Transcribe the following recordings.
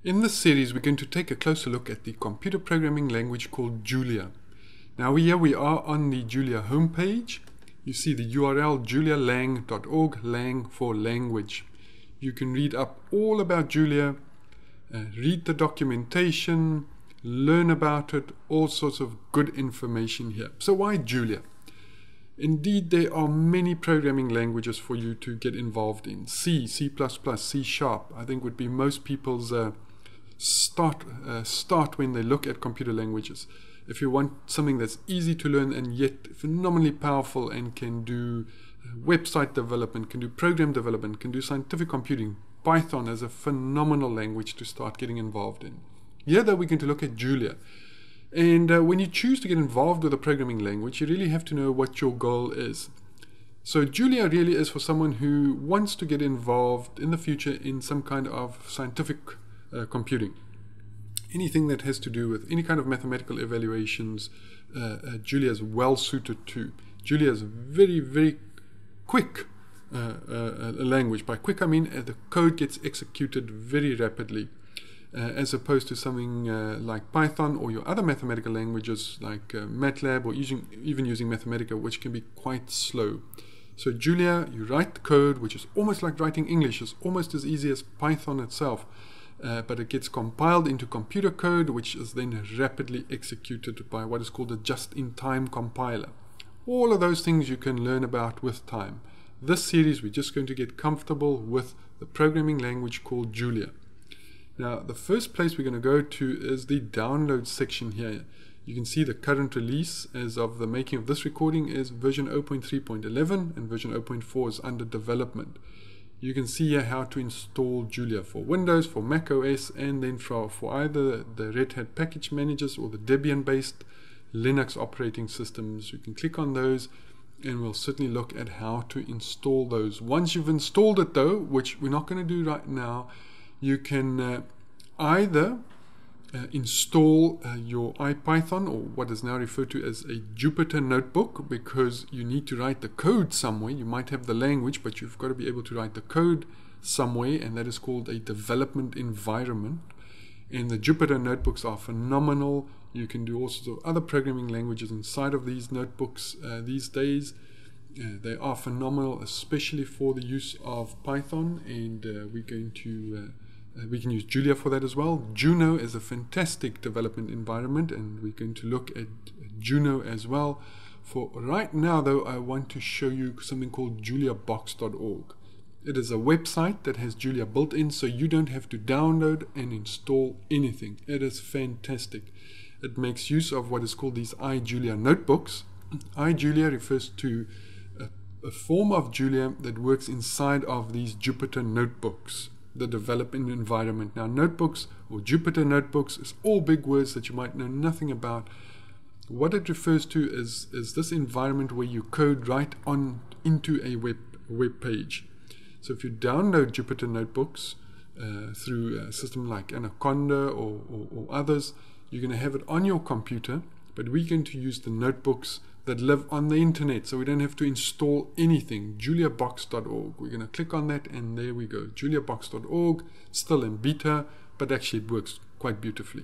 In this series, we're going to take a closer look at the computer programming language called Julia. Now here we are on the Julia homepage. You see the URL julialang.org, lang for language. You can read up all about Julia, read the documentation, learn about it, all sorts of good information here. So why Julia? Indeed, there are many programming languages for you to get involved in. C, C++, C#, I think would be most people's start when they look at computer languages. If you want something that's easy to learn and yet phenomenally powerful and can do website development, can do program development, can do scientific computing, Python is a phenomenal language to start getting involved in. Here though, we're going to look at Julia. And when you choose to get involved with a programming language, you really have to know what your goal is. So Julia really is for someone who wants to get involved in the future in some kind of scientific computing. Anything that has to do with any kind of mathematical evaluations, Julia is well suited to. Julia is very, very quick language. By quick, I mean the code gets executed very rapidly, as opposed to something like Python or your other mathematical languages like MATLAB or even using Mathematica, which can be quite slow. So Julia, you write the code, which is almost like writing English. It's almost as easy as Python itself. But it gets compiled into computer code, which is then rapidly executed by what is called a just-in-time compiler. All of those things you can learn about with time. This series, we're just going to get comfortable with the programming language called Julia. Now, the first place we're going to go to is the download section here. You can see the current release as of the making of this recording is version 0.3.11 and version 0.4 is under development. You can see here how to install Julia for Windows, for Mac OS, and then for either the Red Hat package managers or the Debian-based Linux operating systems. You can click on those and we'll certainly look at how to install those. Once you've installed it though, which we're not going to do right now, you can either install your IPython, or what is now referred to as a Jupyter notebook, because you need to write the code somewhere. You might have the language, but you've got to be able to write the code somewhere, and that is called a development environment. And the Jupyter notebooks are phenomenal. You can do all sorts of other programming languages inside of these notebooks these days. They are phenomenal, especially for the use of Python, and we're going to we can use Julia for that as well. Juno is a fantastic development environment, and we're going to look at Juno as well. For right now though, I want to show you something called juliabox.org. It is a website that has Julia built in, so you don't have to download and install anything. It is fantastic. It makes use of what is called these iJulia notebooks. iJulia refers to a form of Julia that works inside of these Jupyter notebooks, the development environment. Now, notebooks or Jupyter notebooks is all big words that you might know nothing about. What it refers to is this environment where you code right on into a web page. So if you download Jupyter notebooks through a system like Anaconda or others, you're going to have it on your computer, but we're going to use the notebooks that live on the internet, so we don't have to install anything. Juliabox.org. We're going to click on that, and there we go. Juliabox.org, still in beta, but actually it works quite beautifully.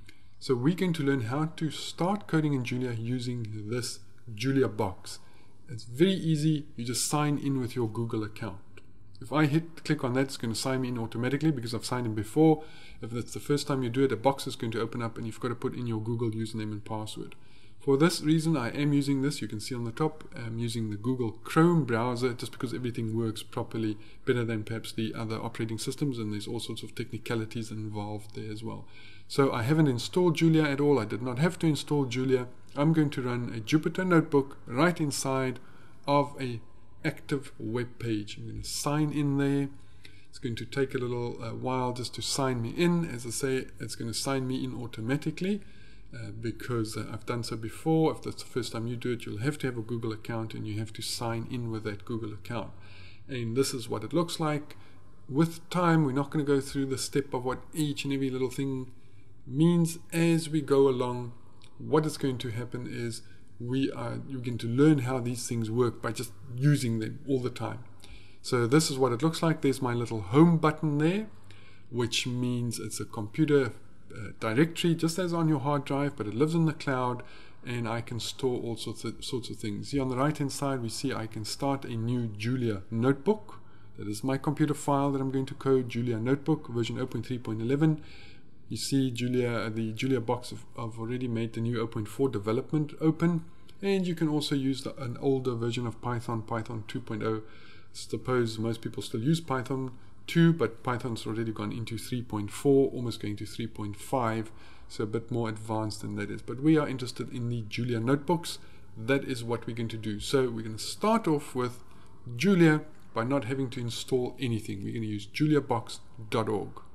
So we're going to learn how to start coding in Julia using this Julia box. It's very easy. You just sign in with your Google account. If I click on that, it's going to sign me in automatically because I've signed in before. If that's the first time you do it, a box is going to open up and you've got to put in your Google username and password. For this reason, I am using this. You can see on the top, I'm using the Google Chrome browser just because everything works properly, better than perhaps the other operating systems, and there's all sorts of technicalities involved there as well. So I haven't installed Julia at all. I did not have to install Julia. I'm going to run a Jupyter notebook right inside of a active web page. I'm going to sign in there. It's going to take a little while just to sign me in. As I say, it's going to sign me in automatically. Because I've done so before. If that's the first time you do it, you'll have to have a Google account and you have to sign in with that Google account. And this is what it looks like. With time, we're not going to go through the step of what each and every little thing means. As we go along, what is going to happen is you're going to learn how these things work by just using them all the time. So this is what it looks like. There's my little home button there. which means it's a computer directory, just as on your hard drive, but it lives in the cloud, and I can store all sorts of things. Here on the right hand side, we see I can start a new Julia notebook. That is my computer file that I'm going to code, Julia notebook version 0.3.11. You see the Julia box I've already made the new 0.4 development open, and you can also use an older version of Python 2.0. Suppose most people still use Python 2, but Python's already gone into 3.4, almost going to 3.5, so a bit more advanced than that is. But we are interested in the Julia notebooks. That is what we're going to do. So we're going to start off with Julia by not having to install anything. We're going to use juliabox.org.